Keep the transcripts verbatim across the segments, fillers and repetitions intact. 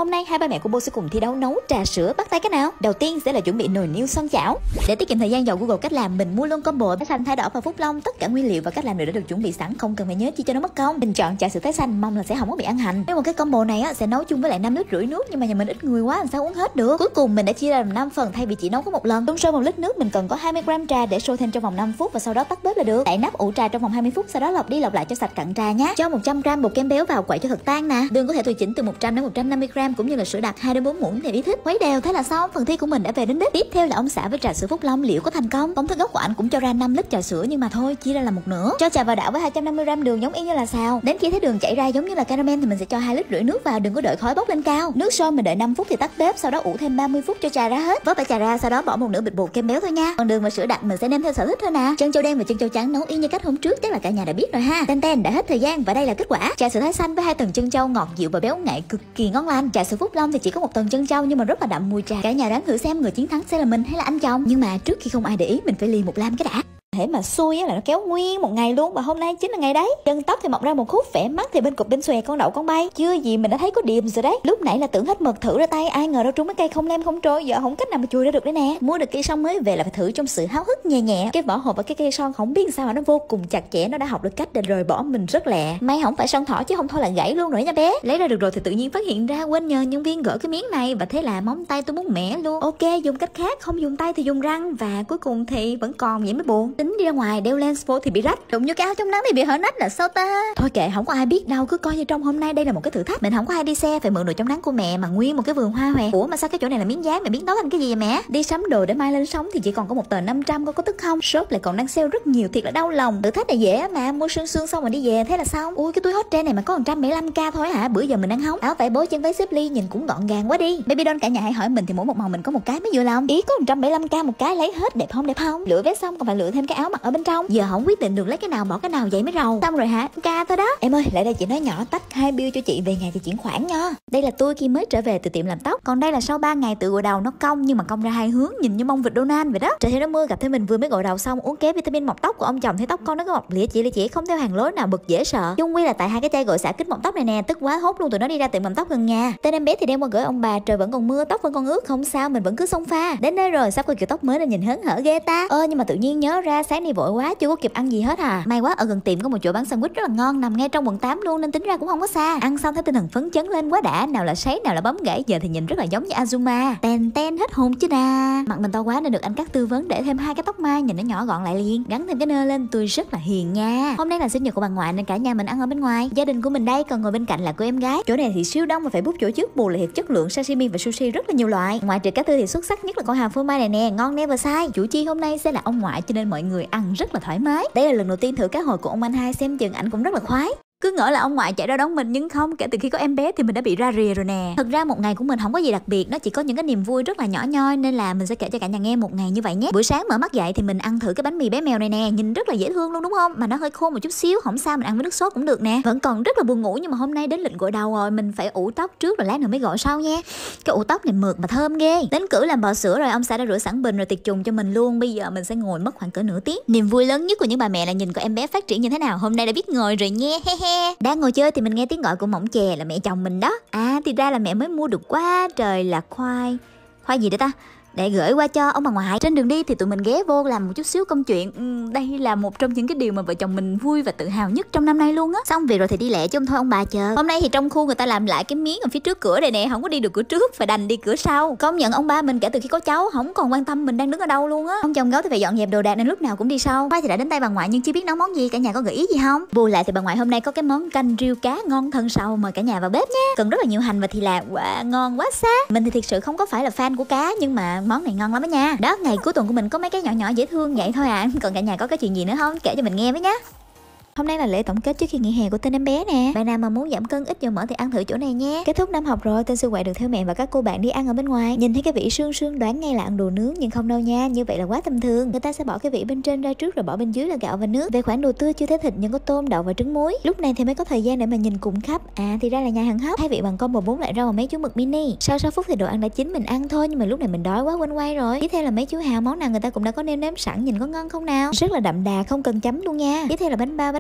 Hôm nay hai ba mẹ của Bô sẽ cùng thi đấu nấu trà sữa, bắt tay cái nào? Đầu tiên sẽ là chuẩn bị nồi niêu xoong chảo. Để tiết kiệm thời gian, dầu Google cách làm, mình mua luôn combo tái xanh, thái đỏ và phúc long. Tất cả nguyên liệu và cách làm đều đã được chuẩn bị sẵn, không cần phải nhớ chi cho nó mất công. Mình chọn trà sữa tái xanh, mong là sẽ không có bị ăn hành. Nếu một cái combo này á sẽ nấu chung với lại năm lít rưỡi nước, nhưng mà nhà mình ít người quá làm sao uống hết được. Cuối cùng mình đã chia ra làm năm phần thay vì chỉ nấu có một lần. Đun sôi một lít nước, mình cần có hai mươi gam trà để sôi thêm trong vòng năm phút và sau đó tắt bếp là được. Đậy nắp ủ trà trong vòng hai mươi phút, sau đó lọc đi lọc lại cho sạch cặn trà nhé. Cho một trăm gam bột kem béo vào quậy cho thật tan nè. Đường có thể tùy chỉnh từ một trăm đến một trăm năm mươi gam, cũng như là sữa đặc hai đến bốn muỗng theo ý thích. Khuấy đều, thế là xong. Phần thi của mình đã về đến đích. Tiếp theo là ông xã với trà sữa Phúc Long, liệu có thành công? Công thức gốc của anh cũng cho ra năm lít trà sữa nhưng mà thôi, chia ra là một nửa. Cho trà vào đảo với hai trăm năm mươi gam đường giống y như là xào. Đến khi thấy đường chảy ra giống như là caramel thì mình sẽ cho hai lít rưỡi nước vào, đừng có đợi khói bốc lên cao. Nước sôi mình đợi năm phút thì tắt bếp, sau đó ủ thêm ba mươi phút cho trà ra hết. Vớt bã trà ra, sau đó bỏ một nửa bịch bột kem béo thôi nha. Còn đường và sữa đặc mình sẽ nêm theo sở thích thôi nè. Trân châu đen và trân châu trắng nấu y như cách hôm trước, chắc là cả nhà đã biết rồi ha. Ten ten đã hết thời gian và đây là kết quả. Trà sữa thái xanh với hai tầng trân châu ngọt dịu và béo ngậy cực kỳ ngon lành. Trà sữa Phúc Long thì chỉ có một tầng trân châu nhưng mà rất là đậm mùi trà. Cả nhà đoán thử xem người chiến thắng sẽ là mình hay là anh chồng. Nhưng mà trước khi không ai để ý, mình phải lì một lam cái đã. Thế mà xui á là nó kéo nguyên một ngày luôn, và hôm nay chính là ngày đấy. Chân tóc thì mọc ra một khúc, vẻ mắt thì bên cục bên xòe con đậu con bay. Chưa gì mình đã thấy có điểm rồi đấy. Lúc nãy là tưởng hết mực thử ra tay, ai ngờ đâu trúng mấy cây không lem không trôi, giờ không cách nào mà chui ra được đấy nè. Mua được cây son mới về là phải thử trong sự háo hức nhẹ nhẹ. Cái vỏ hộp và cái cây son không biết sao mà nó vô cùng chặt chẽ, nó đã học được cách để rời bỏ mình rất lẹ. May không phải son thỏ chứ không thôi là gãy luôn rồi nha bé. Lấy ra được rồi thì tự nhiên phát hiện ra quên nhờ nhân viên gỡ cái miếng này, và thế là móng tay tôi muốn mẻ luôn. Ok, dùng cách khác, không dùng tay thì dùng răng, và cuối cùng thì vẫn còn vậy mới buồn. Tính đi ra ngoài đeo lens vô thì bị rách, đụng vô cái áo chống nắng thì bị hở nách là sao ta. Thôi kệ, không có ai biết đâu, cứ coi như trong hôm nay đây là một cái thử thách. Mình không có ai đi xe, phải mượn đồ chống nắng của mẹ mà nguyên một cái vườn hoa hòe. Ủa mà sao cái chỗ này là miếng dán, mẹ biến tấu thành cái gì vậy mẹ? Đi sắm đồ để mai lên sóng thì chỉ còn có một tờ năm trăm, có có tức không? Shop lại còn đang sale rất nhiều, thiệt là đau lòng. Thử thách này dễ mà, mua sương sương xong rồi đi về thế là xong. Ui cái túi hot trend này mà có một trăm bảy mươi lăm k thôi hả? Bữa giờ mình đang hóng áo vải bố chân váy xếp ly nhìn cũng gọn gàng quá đi. Baby doll cả nhà hãy hỏi mình thì mỗi một màu mình có một cái mới vừa lòng. Ý có một trăm bảy mươi lăm k một cái lấy hết, đẹp không đẹp không? Lựa vé xong còn phải lựa thêm cái áo mặc ở bên trong. Giờ không quyết định được lấy cái nào bỏ cái nào vậy mới rầu. Xong rồi hả? Ca thôi đó. Em ơi, lại đây chị nói nhỏ tách hai bill cho chị về nhà thì chuyển khoản nha. Đây là tôi khi mới trở về từ tiệm làm tóc. Còn đây là sau ba ngày tự gội đầu nó cong nhưng mà cong ra hai hướng, nhìn như mông vịt Donald vậy đó. Trời theo nó mưa gặp thêm mình vừa mới gội đầu xong uống ké vitamin mọc tóc của ông chồng, thấy tóc con nó có mọc lịa chị lịa chỉ không theo hàng lối nào bực dễ sợ. Chung quy là tại hai cái chai gội xả kích mọc tóc này nè, tức quá hốt luôn tụi nó đi ra tiệm làm tóc gần nhà. Tên em bé thì đem qua gửi ông bà, trời vẫn còn mưa, tóc vẫn còn ướt, không sao mình vẫn cứ xông pha. Đến đây rồi, sắp có kiểu tóc mới nên nhìn hớn hở ghê ta. Ơ nhưng mà tự nhiên nhớ ra sáng đi vội quá chưa có kịp ăn gì hết à. May quá ở gần tiệm có một chỗ bán sandwich rất là ngon nằm ngay trong quận tám luôn nên tính ra cũng không có xa. Ăn xong thấy tinh thần phấn chấn lên quá đã, nào là sấy nào là bấm gãy, giờ thì nhìn rất là giống như Azuma. Ten ten hết hồn chứ nà. Mặt mình to quá nên được anh cắt tư vấn để thêm hai cái tóc mai nhìn nó nhỏ gọn lại liền, gắn thêm cái nơ lên, tôi rất là hiền nha. Hôm nay là sinh nhật của bà ngoại nên cả nhà mình ăn ở bên ngoài. Gia đình của mình đây, còn ngồi bên cạnh là cô em gái. Chỗ này thì siêu đông mà phải book chỗ trước, bù lại thiệt chất lượng sashimi và sushi rất là nhiều loại. Ngoài trừ cá tư thì xuất sắc nhất là con hàm phô mai này nè, ngon never sai. Chủ chi hôm nay sẽ là ông ngoại cho nên mọi người ăn rất là thoải mái. Đây là lần đầu tiên thử cá hồi của ông anh hai, xem chừng ảnh cũng rất là khoái. Cứ ngỡ là ông ngoại chạy ra đón mình nhưng không, kể từ khi có em bé thì mình đã bị ra rìa rồi nè. Thật ra một ngày của mình không có gì đặc biệt, nó chỉ có những cái niềm vui rất là nhỏ nhoi nên là mình sẽ kể cho cả nhà nghe một ngày như vậy nhé. Buổi sáng mở mắt dậy thì mình ăn thử cái bánh mì bé mèo này nè, nhìn rất là dễ thương luôn đúng không? Mà nó hơi khô một chút xíu, không sao, mình ăn với nước sốt cũng được nè. Vẫn còn rất là buồn ngủ nhưng mà hôm nay đến lịch gội đầu rồi, mình phải ủ tóc trước rồi lát nữa mới gội sau nha. Cái ủ tóc này mượt mà thơm ghê. Đến cử làm bò sữa rồi, ông xã đã rửa sẵn bình rồi tiệt trùng cho mình luôn. Bây giờ mình sẽ ngồi mất khoảng cỡ nửa tiếng. Niềm vui lớn nhất của những bà mẹ là nhìn con em bé phát triển như thế nào. Hôm nay đã biết ngồi rồi nha, he he. Đang ngồi chơi thì mình nghe tiếng gọi của mỏng chè là mẹ chồng mình đó. À thì ra là mẹ mới mua được quá trời là khoai. Khoai gì đấy ta? Để gửi qua cho ông bà ngoại. Trên đường đi thì tụi mình ghé vô làm một chút xíu công chuyện. uhm, Đây là một trong những cái điều mà vợ chồng mình vui và tự hào nhất trong năm nay luôn á. Xong việc rồi thì đi lẹ chứ không thôi ông bà chờ. Hôm nay thì trong khu người ta làm lại cái miếng ở phía trước cửa đây nè, không có đi được cửa trước, phải đành đi cửa sau. Công nhận ông ba mình kể từ khi có cháu không còn quan tâm mình đang đứng ở đâu luôn á. Ông chồng gấu thì phải dọn dẹp đồ đạc nên lúc nào cũng đi sau. Khoai thì đã đến tay bà ngoại nhưng chưa biết nấu món gì, cả nhà có gợi ý gì không? Bù lại thì bà ngoại hôm nay có cái món canh riêu cá ngon thân sau, mời cả nhà vào bếp nhé. Cần rất là nhiều hành và thì là wow, ngon quá xa. Mình thì thiệt sự không có phải là fan của cá nhưng mà món này ngon lắm đó nha. Đó, ngày cuối tuần của mình có mấy cái nhỏ nhỏ dễ thương vậy thôi à. Còn cả nhà có cái chuyện gì nữa không? Kể cho mình nghe với nhé. Hôm nay là lễ tổng kết trước khi nghỉ hè của tên em bé nè. Bạn nào mà muốn giảm cân ít dầu mỡ thì ăn thử chỗ này nhé. Kết thúc năm học rồi, tên sư quậy được theo mẹ và các cô bạn đi ăn ở bên ngoài. Nhìn thấy cái vị sương sương đoán ngay là ăn đồ nướng nhưng không đâu nha, như vậy là quá tầm thường. Người ta sẽ bỏ cái vị bên trên ra trước rồi bỏ bên dưới là gạo và nước. Về khoản đồ tươi chưa thấy thịt nhưng có tôm, đậu và trứng muối. Lúc này thì mới có thời gian để mà nhìn cùng khắp. À thì ra là nhà hàng hấp. Thay vị bằng combo bốn loại rau và mấy chú mực mini. Sau sáu phút thì đồ ăn đã chín, mình ăn thôi nhưng mà lúc này mình đói quá quên quay rồi. Tiếp theo là mấy chú hào, món nào người ta cũng đã có nêm nếm sẵn, nhìn có ngon không nào. Rất là đậm đà, không cần chấm luôn nha. Tiếp theo là bánh bao, bánh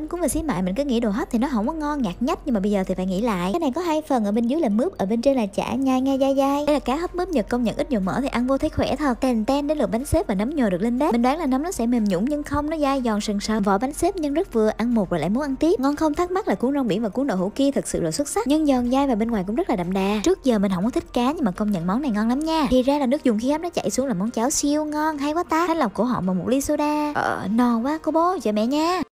bánh cuốn và xí mại mình cứ nghĩ đồ hấp thì nó không có ngon, nhạt nhách, nhưng mà bây giờ thì phải nghĩ lại. Cái này có hai phần, ở bên dưới là mướp, ở bên trên là chả, nhai ngay dai dai. Đây là cá hấp mướp Nhật, công nhận ít dầu mỡ thì ăn vô thấy khỏe thật. Tèn ten đến lượt bánh xếp và nấm nhồi được lên bếp. Mình đoán là nấm nó sẽ mềm nhũn nhưng không, nó dai giòn sần sần. Vỏ bánh xếp nhân rất vừa, ăn một rồi lại muốn ăn tiếp. Ngon không thắc mắc là cuốn rong biển và cuốn đậu hũ kia thật sự là xuất sắc, nhân giòn dai và bên ngoài cũng rất là đậm đà. Trước giờ mình không có thích cá nhưng mà công nhận món này ngon lắm nha. Thì ra là nước dùng khi hấp nó chảy xuống là món cháo siêu ngon, hay quá ta. Thanh lọc cổ họng bằng một ly soda. Ờ, no quá cô bố, chờ mẹ nha.